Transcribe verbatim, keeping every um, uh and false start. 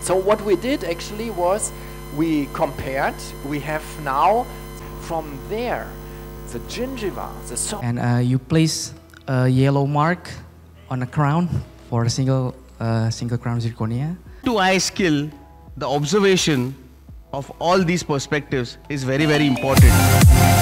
So what we did actually was we compared. We have now from there the gingiva, the so and uh, you place a yellow mark on a crown for a single uh, single crown zirconia. To eye skill, the observation of all these perspectives is very very important.